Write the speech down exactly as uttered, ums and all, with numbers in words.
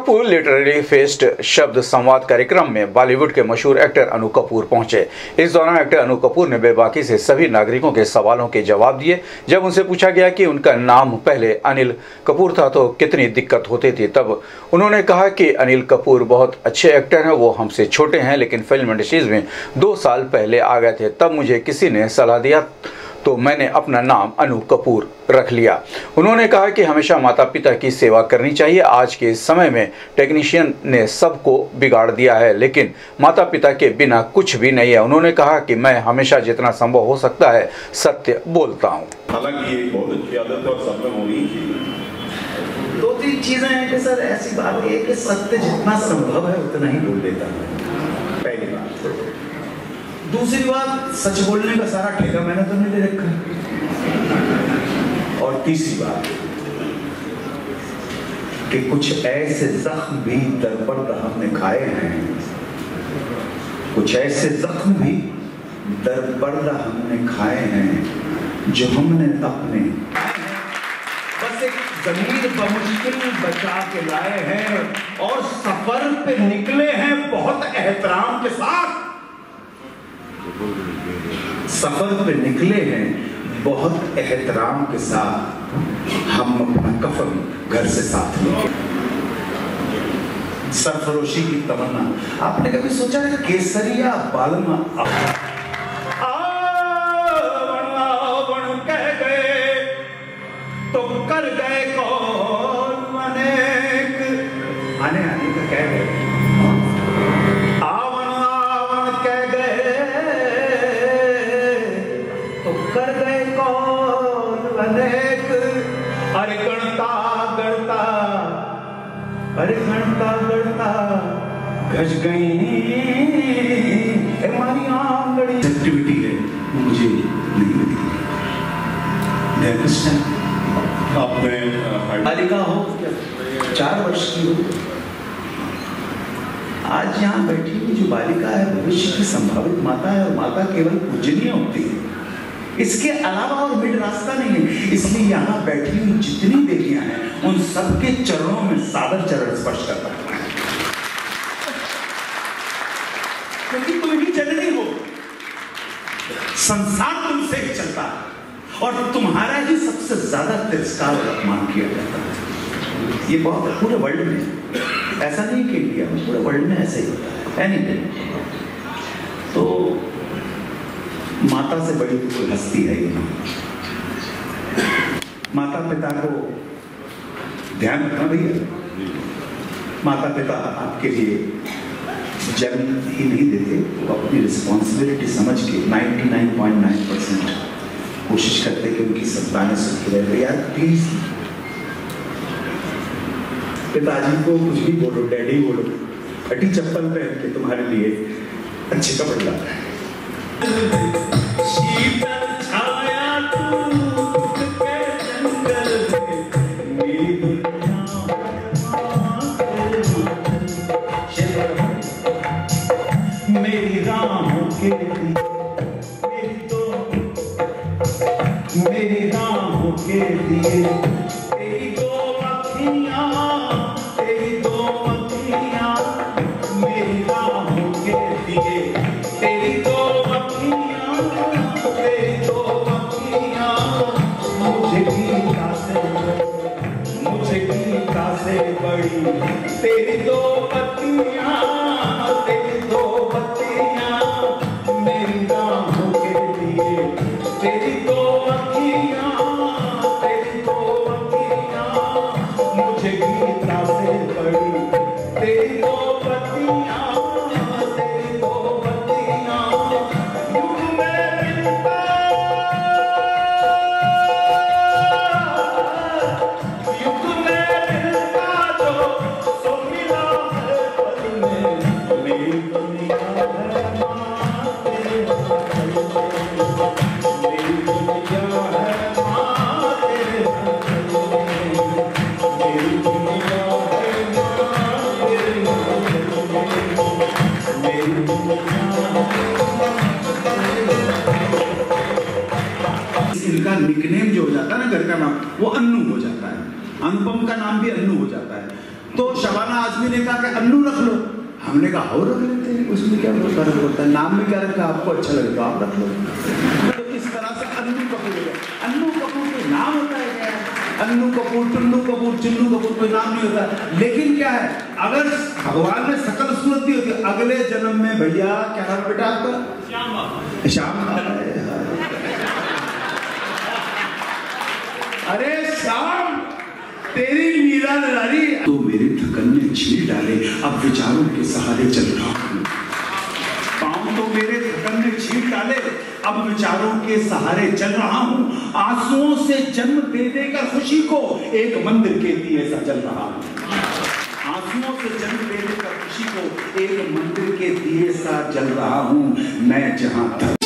Gorakhpur literary fest शब्द संवाद कार्यक्रम में बॉलीवुड के मशहूर एक्टर अनु कपूर पहुंचे। इस दौरान एक्टर अनु कपूर ने बेबाकी से सभी नागरिकों के सवालों के जवाब दिए। जब उनसे पूछा गया कि उनका नाम पहले अनिल कपूर था तो कितनी दिक्कत होती थी, तब उन्होंने कहा कि अनिल कपूर बहुत अच्छे एक्टर हैं, वो हमसे छोटे हैं लेकिन फिल्म इंडस्ट्रीज में दो साल पहले आ गए थे। तब मुझे किसी ने सलाह दिया तो मैंने अपना नाम अनु कपूर रख लिया। उन्होंने कहा कि हमेशा माता पिता की सेवा करनी चाहिए। आज के समय में टेक्नीशियन ने सबको बिगाड़ दिया है, लेकिन माता पिता के बिना कुछ भी नहीं है। उन्होंने कहा कि मैं हमेशा जितना संभव हो सकता है सत्य बोलता हूँ। हालांकि ये बहुत अच्छी आदत और सब में होनी चाहिए। दो तीन चीजें हैं कि सर ऐसी बात है कि सत्य जितना संभव है उतना ही बोल देता है, पहली बात। दूसरी बात, सच बोलने का सारा ठेका मैंने तो नहीं ले रखा। और तीसरी बात कि कुछ ऐसे जख्म भी दरपर्दा हमने खाए हैं, कुछ ऐसे जख्म भी दरपर्दा हमने खाए हैं जो हमने अपने बस एक जमीन बमुश्किल बचा के लाए हैं और सफर पे निकले हैं बहुत एहतराम के साथ। सफर पे निकले हैं बहुत एहतराम के साथ। हम अपना कफन घर से साथ लेंगे। सरफरोशी की तमन्ना। आपने कभी सोचा है केसरिया बालमा कह गए तो कर गए कौन अनेक, आने आने का कह गए कर गए कौन अनेक। अरे गणता गणता अरे गणता गणता घस गई हमारी आंगड़ी। एक्टिविटी है मुझे नहीं मिली। आपने बालिका हो चार वर्ष की हो, आज यहाँ बैठी हुई जो बालिका है भविष्य की संभावित माता है, और माता केवल पूजनीय होती है, इसके अलावा और मिड रास्ता नहीं है। इसलिए यहाँ बैठी हुई जितनी देवियां हैं उन सबके चरणों में सादर चरण स्पर्श करता है, क्योंकि तुम ही जननी हो, संसार तुमसे ही चलता है और तुम्हारा ही सबसे ज्यादा तिरस्कार और अपमान किया जाता है। ये बहुत पूरे वर्ल्ड में ऐसा नहीं कि इंडिया में, पूरे वर्ल्ड में ऐसा ही होता है। एनीवे, तो माता से बड़ी कोई हस्ती है ही नहीं। माता पिता को ध्यान रखना भैया। माता पिता आपके लिए जन्म ही नहीं देते, वो अपनी रिस्पॉन्सिबिलिटी समझ के निन्यानवे पॉइंट नौ परसेंट कोशिश करते कि उनकी संतानें सुखी रहे। यार प्लीज पिताजी को कुछ भी बोलो, डैडी बोलो, फटी चप्पल पहन के तुम्हारे लिए अच्छे कपड़े लाता है। शीतल छाया टूट के जंगल में मेरी दुनिया मेरी राहों के मेरी तो मेरी राहों के दिए तेरी दो अखियां तेरी दो अखियां मेरी राहों के दिए तेरी दो तेरी दो अखियां मुझे गीता से मुझे गीता से बड़ी तेरी दो पत्तियां तेरी दो पत्तियां मेरी राहों के दिए तेरी दो अखियां तेरी दो अखियां मुझे गीता से बड़ी तेरी दो पत्तियां तेरी दो पत्तियां इनका निकनेम जो हो जाता है ना, घर का नाम, वो अन्नू हो जाता है। अनुपम का नाम भी अन्नू हो जाता है। तो शबाना फलाना आदमी ने कहा कि अन्नू रख लो, हमने कहा हो रख लेते हैं, उसमें क्या फर्क होता है, नाम में क्या रखा, आपको अच्छा लगे तो आप रख लो। तो इस तरह से अन्नू कपूर है। अन्नू कपूर कोई नाम होता है क्या? अन्नू कपूर, टुन्नू कपूर, चिन्नू कपूर कोई नाम नहीं होता। लेकिन क्या है, अगर भगवान ने सकल सूरत दी होती, अगले जन्म में भैया क्या नाम बेटा आपका? श्याम। अरे श्याम, तेरी मीरा नारी तो मेरे थकन ने छीन डाले, अब विचारों के सहारे चल रहा हूँ। पाँव तो मेरे थकन ने छीन डाले, अब विचारों के सहारे चल रहा हूँ। आंसुओं से जन्म दे देकर खुशी को एक मंदिर के दिए सा जल रहा हूँ। आंसुओं से जन्म दे देकर खुशी को एक मंदिर के दिए सा जल रहा हूँ। मैं जहाँ